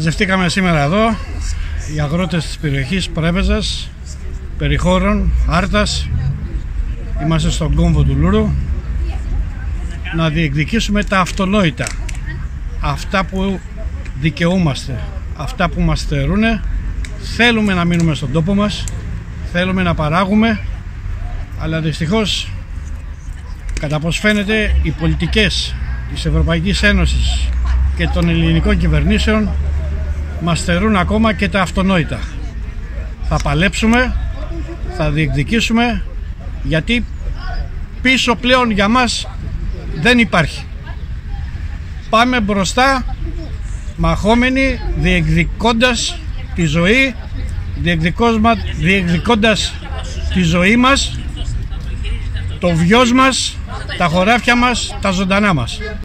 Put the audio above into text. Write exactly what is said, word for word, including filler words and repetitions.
Μαζευτήκαμε σήμερα εδώ οι αγρότες της περιοχής Πρέβεζας, Περιχώρων, Άρτας. Είμαστε στον κόμβο του Λούρου να διεκδικήσουμε τα αυτονόητα, αυτά που δικαιούμαστε, αυτά που μας στερούνε. Θέλουμε να μείνουμε στον τόπο μας, θέλουμε να παράγουμε, αλλά δυστυχώς, κατά πως φαίνεται, οι πολιτικές της Ευρωπαϊκής Ένωσης και των ελληνικών κυβερνήσεων μας στερούν ακόμα και τα αυτονόητα. Θα παλέψουμε, θα διεκδικήσουμε, γιατί πίσω πλέον για μας δεν υπάρχει. Πάμε μπροστά μαχόμενοι, διεκδικώντας τη ζωή, διεκδικώντας τη ζωή μας, το βιός μας, τα χωράφια μας, τα ζωντανά μας.